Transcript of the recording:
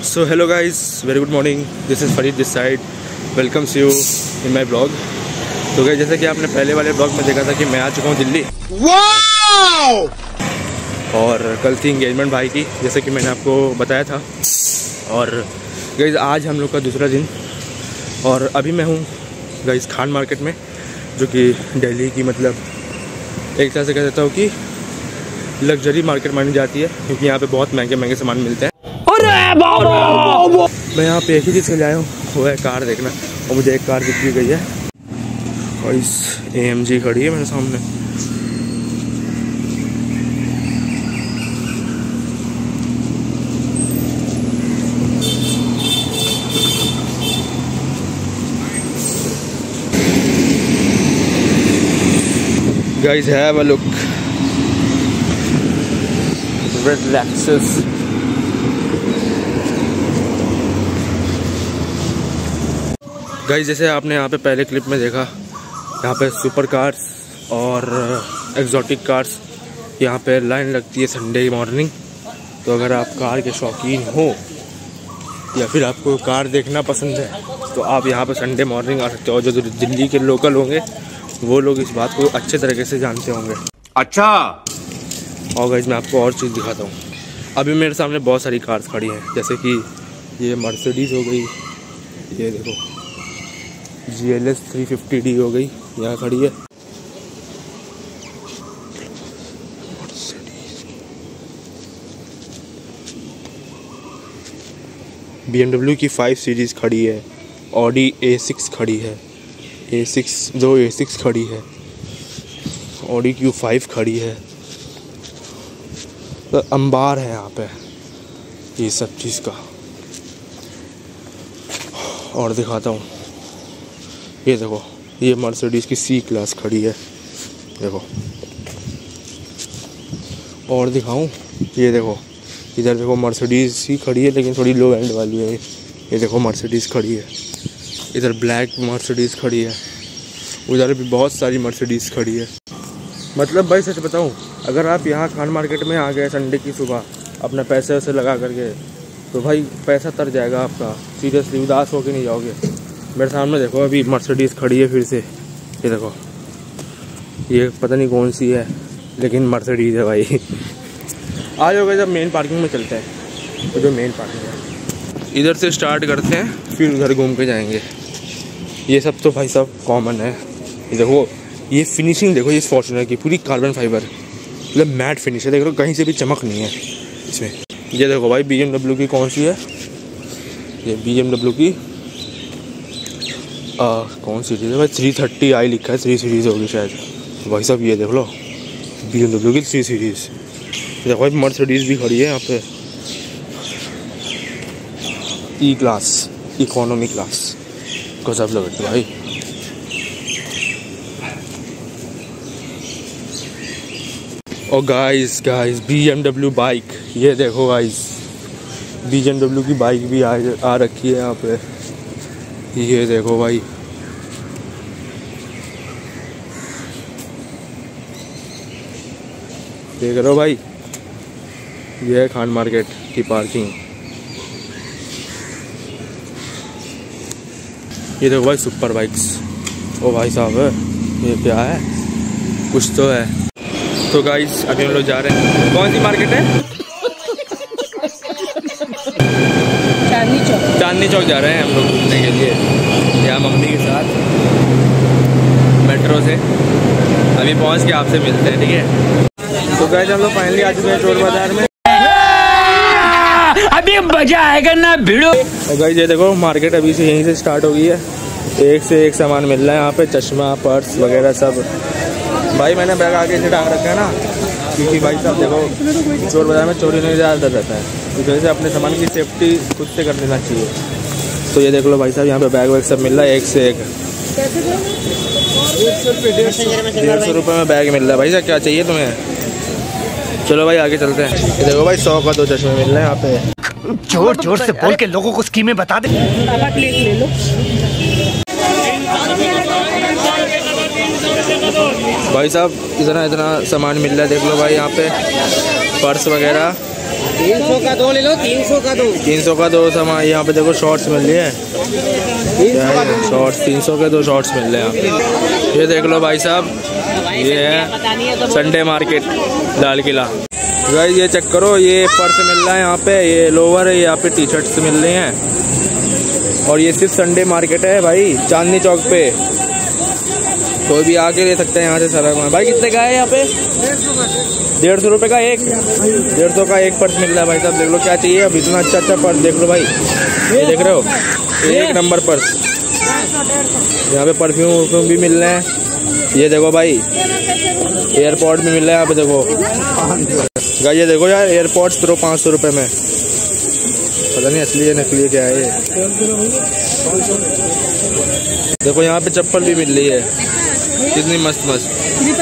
So hello guys, very good morning. This is Farid this side, welcomes you in my blog. तो guys, जैसे कि आपने पहले वाले ब्लॉग में देखा था कि मैं आ चुका हूँ दिल्ली। वाओ! और कल थी इंगेजमेंट भाई की, जैसे कि मैंने आपको बताया था। और गाइस, आज हम लोग का दूसरा दिन और अभी मैं हूँ गाइस खान मार्केट में, जो कि दिल्ली की मतलब एक तरह से कह सकता हूँ कि लग्जरी मार्केट मानी जाती है, क्योंकि यहाँ पे बहुत महंगे महंगे सामान मिलते हैं। मैं यहाँ पे एक ही चीज़ के लिए आया हूँ, वो है कार देखना। और मुझे एक कार दिख भी गई है और इस AMG खड़ी है मेरे सामने। Guys, have a look. Red Lexus. Guys, जैसे आपने यहाँ पे पहले क्लिप में देखा, यहाँ पे सुपर कार्स और एग्जॉटिक कार्स यहाँ पे लाइन लगती है संडे मॉर्निंग। तो अगर आप कार के शौकीन हो या फिर आपको कार देखना पसंद है तो आप यहाँ पे संडे मॉर्निंग आ सकते हो। जो दिल्ली के लोकल होंगे वो लोग इस बात को अच्छे तरीके से जानते होंगे। अच्छा। और गाइस, मैं आपको और चीज़ दिखाता हूँ। अभी मेरे सामने बहुत सारी कार्स खड़ी हैं, जैसे कि ये मर्सिडीज़ हो गई, ये देखो GLS 350D हो गई, यहाँ खड़ी है। BMW की 5 सीरीज़ खड़ी है, Audi A6 खड़ी है, दो A6 खड़ी है, Audi Q5 खड़ी है। तो अंबार है यहाँ पे ये सब चीज़ का। और दिखाता हूँ, ये देखो ये मर्सिडीज़ की C क्लास खड़ी है, देखो। और दिखाऊं, ये देखो इधर देखो मर्सिडीज़ ही खड़ी है, लेकिन थोड़ी लो एंड वाली है। ये देखो मर्सिडीज़ खड़ी है, इधर ब्लैक मर्सिडीज़ खड़ी है, उधर भी बहुत सारी मर्सिडीज़ खड़ी है। मतलब भाई सच बताऊं, अगर आप यहाँ खान मार्केट में आ गए संडे की सुबह अपने पैसे वैसे लगा करके, तो भाई पैसा तर जाएगा आपका। सीरियसली उदास होके नहीं जाओगे। मेरे सामने देखो अभी मर्सिडीज़ खड़ी है फिर से, ये देखो, ये पता नहीं कौन सी है लेकिन मर्सिडीज़ है भाई। आज हो गए, जब मेन पार्किंग में चलते हैं। तो जो मेन पार्किंग है इधर से स्टार्ट करते हैं, फिर उधर घूम के जाएंगे। ये सब तो भाई साहब कॉमन है। ये देखो, ये फिनिशिंग देखो, ये फॉर्च्यूनर की पूरी कार्बन फाइबर, मतलब मैट फिनिश है। देख लो कहीं से भी चमक नहीं है इसमें। ये देखो भाई BMW की कौन सी है, ये BMW की कौन सी सीरीज़ है भाई, 330i लिखा है, 3 सीरीज़ होगी शायद भाई साहब। ये देख लो BMW की 3 सीरीज़। देखो भाई मर्सिडीज़ भी खड़ी है यहाँ पे, E क्लास, इकोनॉमी क्लास, गजब लग रही है भाई। और गाइस BMW बाइक, ये देखो गाइस BMW की बाइक भी आ रखी है यहाँ पे। ये देखो भाई, देख रहे हो भाई, ये है खान मार्केट की पार्किंग। ये देखो भाई सुपर बाइक्स। ओ भाई साहब, ये क्या है, कुछ तो है। तो गाइस, अभी हम लोग जा रहे हैं, कौन सी मार्केट है? चांदनी चौक जा रहे हैं हम लोग घूमने के लिए, यहाँ मम्मी के साथ मेट्रो से। अभी पहुँच के आपसे मिलते हैं, ठीक है। तो गाइस, हम लोग फाइनली आ चुके हैं चोर बाजार में। अभी मजा आएगा ना भिड़ो। और गाइस, ये देखो मार्केट अभी से यहीं से स्टार्ट हो गई है। एक से एक सामान मिल रहा है यहाँ पे, चश्मा, पर्स वगैरह सब। भाई मैंने बैग आगे से टांग रखा है ना, क्योंकि भाई साहब देखो चोर बाजार में चोरी नहीं ज़्यादा डर रहता है, इस वजह से अपने सामान की सेफ्टी खुद से कर लेना चाहिए। तो ये देख लो भाई साहब, यहाँ पे बैग वैग सब मिल रहा है एक से एक। 150 रुपये में बैग मिल रहा है। भाई साहब क्या चाहिए तुम्हें? चलो भाई आगे चलते हैं। ये देखो भाई 100 का 2 चश्मे मिल रहे हैं यहाँ पे। जोर जोर से बोल के लोगों को स्कीमें बता दे। ले लो। भाई साहब इतना सामान मिल रहा है, देख लो भाई यहाँ पे पर्स वगैरह 300 का 2 ले लो, 300 का 2। 300 का 2 सामान। यहाँ पे देखो शॉर्ट्स मिल रही है, शॉर्ट्स 300 के 2 शॉर्ट्स मिल रहे हैं यहाँ पे। ये देख लो भाई साहब, ये है Sunday market Lal Qila. Guys ये चेक करो, ये पर्स मिल रहा है यहाँ पे, ये लोवर है, यहाँ पे टी शर्ट्स मिल रही हैं। और ये सिर्फ संडे मार्केट है भाई, चांदनी चौक पे, कोई भी आके ले सकते हैं यहाँ से सारा। भाई कितने का है यहाँ पे? 150 रुपये का एक, 150 का एक पर्स मिल रहा है भाई साहब। देख लो क्या चाहिए अब, इतना अच्छा अच्छा पर्स देख लो भाई, ये देख रहे हो, एक नंबर पर्स। यहाँ पे परफ्यूम भी मिल रहे हैं, ये देखो भाई, एयरपॉड भी मिल रहा है यहाँ पे देखो। गाइस ये देखो यार, एयरपॉड्स प्रो 500 रुपये में, पता नहीं असली है नकली क्या है ये। देखो यहाँ पे चप्पल भी मिल रही है, कितनी मस्त मस्त।